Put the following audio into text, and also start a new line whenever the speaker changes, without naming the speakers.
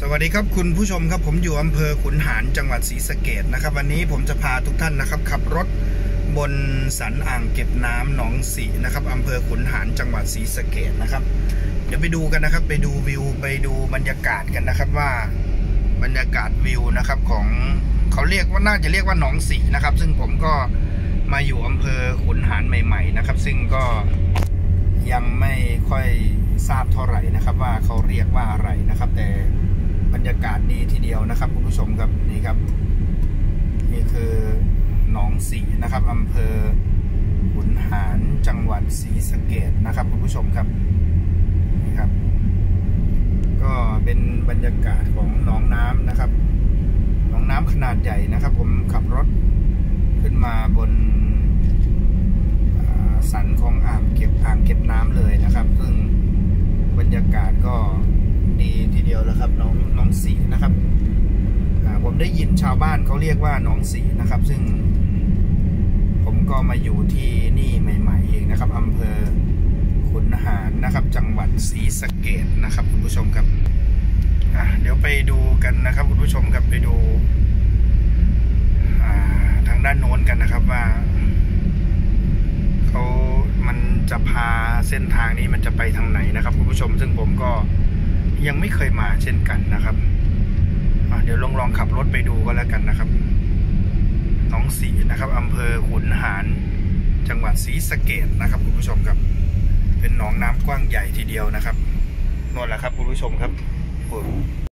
วัสดีครับคุณผู้ชมครับผมอยู่อำเภอขุนหารจังหวัดศรีสะเกษนะครับวันนี้ผมจะพาทุกท่านนะครับขับรถบนสันอ่างเก็บน้ำหนองสีนะครับอำเภอขุนหารจังหวัดศรีสะเกษนะครับเดี๋ยวไปดูกันนะครับไปดูวิวไปดูบรรยากาศกันนะครับว่าบรรยากาศวิวนะครับของเขาเรียกว่าน่าจะเรียกว่าหนองสีนะครับซึ่งผมก็มาอยู่อำเภอขุนหารใหม่ๆนะครับซึ่งก็ยังไม่ค่อยทราบเท่าไหร่นะครับว่าเขาเรียกว่าอะไรนะครับแต่บรรยากาศดีทีเดียวนะครับคุณผู้ชมครับนี่ครับนี่คือหนองสีนะครับอำเภอขุนหารจังหวัดศรีสะเกษนะครับคุณผู้ชมครับนี่ครับก็เป็นบรรยากาศของหนองน้ำนะครับหนองน้ำขนาดใหญ่นะครับผมขับรถขึ้นมาบนสันของอ่างเก็บน้ำเลยนะครับซึ่งบรรยากาศก็ดีทีเดียวแล้วครับน้องสีนะครับผมได้ยินชาวบ้านเขาเรียกว่าน้องสีนะครับซึ่งผมก็มาอยู่ที่นี่ใหม่ๆเองนะครับอำเภอขุนหารนะครับจังหวัดศรีสะเกษนะครับคุณผู้ชมครับเดี๋ยวไปดูกันนะครับคุณผู้ชมครับไปดูทางด้านโน้นกันนะครับว่ามันจะพาเส้นทางนี้มันจะไปทางไหนนะครับคุณผู้ชมซึ่งผมก็ยังไม่เคยมาเช่นกันนะครับเดี๋ยวลองขับรถไปดูก็แล้วกันนะครับหนองสีนะครับอำเภอขุนหารจังหวัดศรีสะเกษนะครับคุณผู้ชมครับเป็นหนองน้ำกว้างใหญ่ทีเดียวนะครับนั่นแหละครับคุณผู้ชมครับ